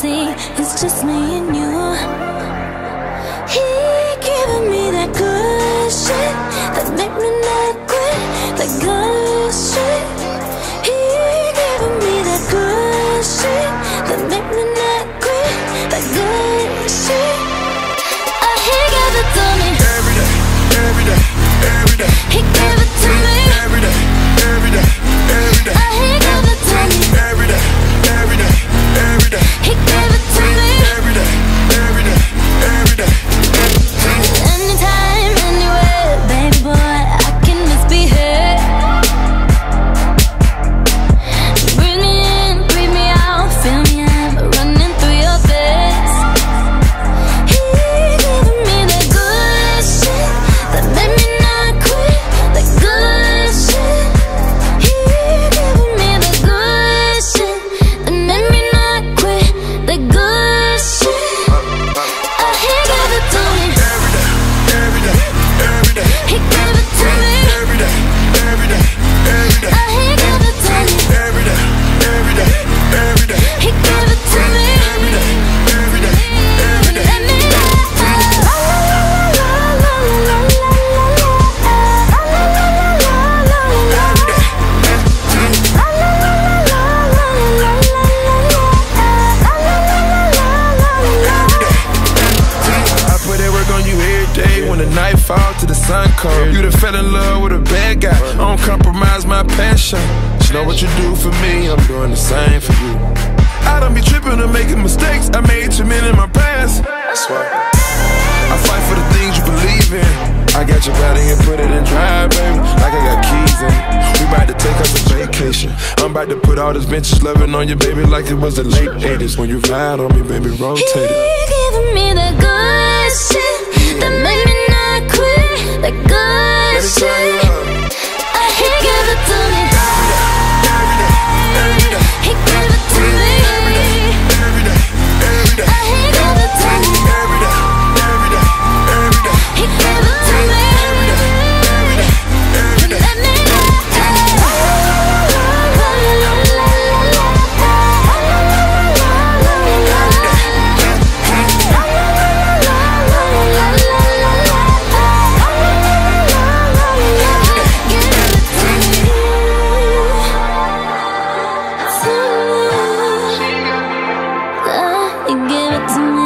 see it's just me and you. He giving me that good shit that make me not quit, that good shit. He giving me that good shit that make me not quit, that good shit. He gave it to me every day, every day, every day. He gave it to me every day, every day, every day. He gave it to me every day, every day, every day. He gave it to me every day, every day, every day. Anytime, anywhere, baby boy, I can misbehave. Breathe me in, breathe me out, feel me, I'm running through your veins. He giving me that good shit that made me not quit, that good shit. He giving me the good shit that made me not quit, that good shit. He gave it to me Every day, every day. He gave it to me Every day, every day, every day. He gave it to me Every day, every day, every day. He gave it to me Every day, every day, every day. Let me I put that work on you every day. When the night fall to the sun come, you done fell in love with a bad guy. I don't compromise my passion. You know what you do for me, I'm doing the same for you. I don't be tripping or making mistakes. I made too many in my past. That's why I fight for the things you believe in. I got your body and put it in drive, baby, like I got keys in it. We about to take us a vacation. I'm about to put all this vintage loving on you, baby, like it was the late 80s. When you ride on me, baby, rotate it. He giving me that good shit that made me not quit, that good shit. He gave it to me He gave it to me Every day, every day. He gave it to me Every day, every day, every day. He gave it to me Every day, Let me You give it to me